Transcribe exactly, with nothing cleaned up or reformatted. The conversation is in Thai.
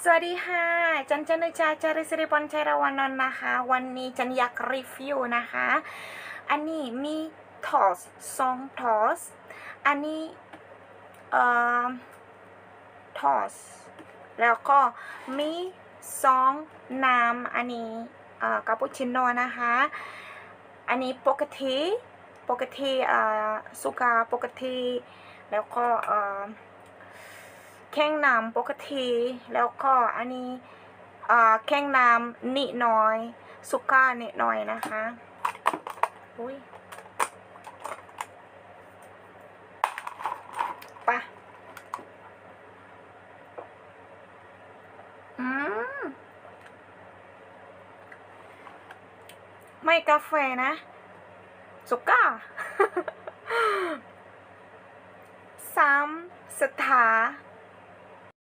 สวัสดีค่ะจันจันนุชาจาริสิริพรชัยรวานนท์นะคะวันนี้จันอยากรีวิวนะคะอันนี้มีทอสสองทอสอันนี้เอ่อทอสแล้วก็มีสองน้ำอันนี้เอ่อคาปูชิโน่นะคะอันนี้ปกติปกติเอ่อสุกาปกติแล้วก็เอ่อแข้งน้ำปกติแล้วก็อันนี้แข้งน้ำนิดหน่อยสุก้านิดหน่อยนะคะอุ้ยปะอืมไม่กาแฟนะสุก้า สามสถา